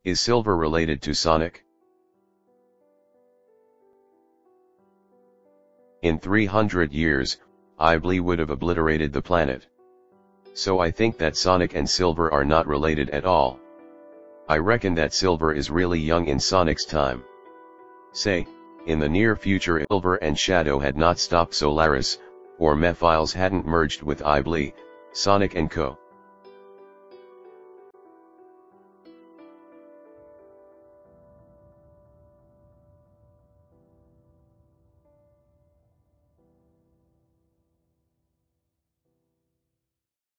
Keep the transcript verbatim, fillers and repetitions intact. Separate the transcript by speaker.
Speaker 1: Is Silver related to Sonic? In three hundred years, Iblee would have obliterated the planet. So I think that Sonic and Silver are not related at all. I reckon that Silver is really young in Sonic's time. Say, in the near future Silver and Shadow had not stopped Solaris, or Mephiles hadn't merged with Iblee, Sonic and co.